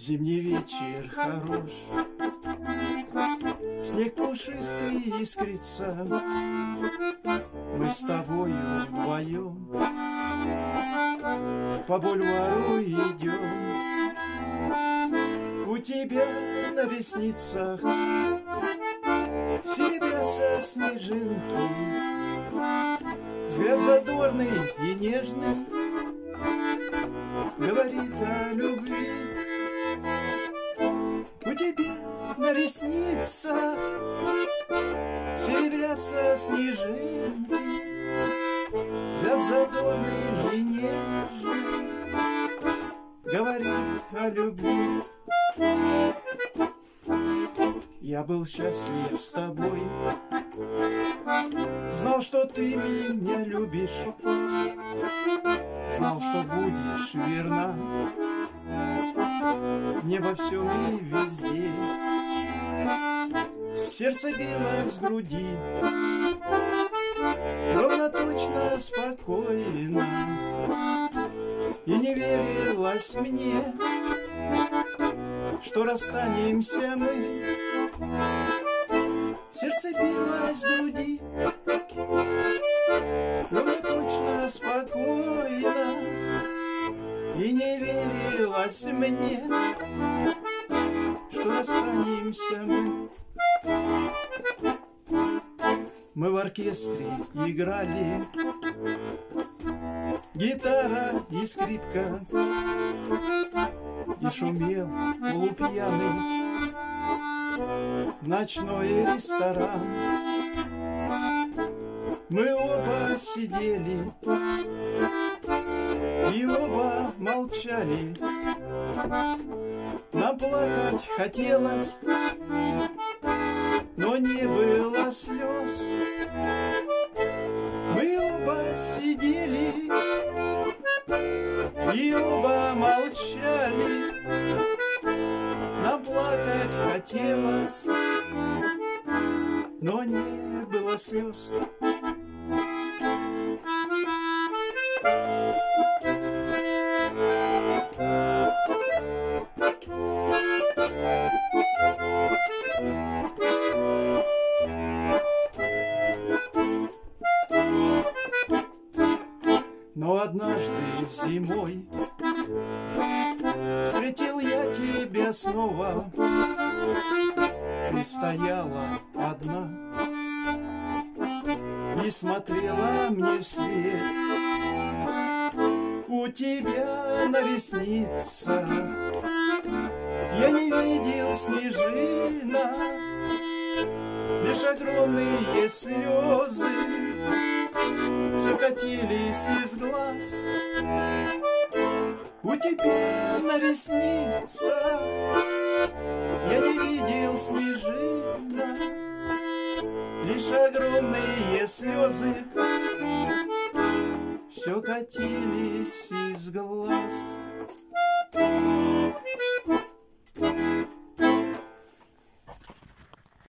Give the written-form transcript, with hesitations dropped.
Зимний вечер хорош, снег пушистый искрится, мы с тобою вдвоем по бульвару идем. У тебя на ресницах серебрятся снежинки, взгляд задорный и нежный говорит о любви. У тебя на ресницах серебрятся снежинки, взгляд задорный и нежный говорит о любви. Я был счастлив с тобой, знал, что ты меня любишь, знал, что будешь верна мне во всем и везде. Сердце билось в груди, ровно, точно, спокойно, и не верилось мне, что расстанемся мы. Сердце билось в груди, ровно, точно, спокойно, и не верилось мне, что расстанемся мы. Мы в оркестре играли, гитара и скрипка, и шумел полупьяный ночной ресторан. Мы оба сидели и оба молчали, нам плакать хотелось, но не было слез. Мы оба сидели и оба молчали, нам плакать хотелось, но не было слез. Но однажды зимой встретил я тебя снова. Ты стояла одна и смотрела мне вслед. У тебя на ресницах я не видел снежинок, лишь огромные слезы все катились из глаз. У тебя на ресницах я не видел снежинок, лишь огромные слезы все катились из глаз.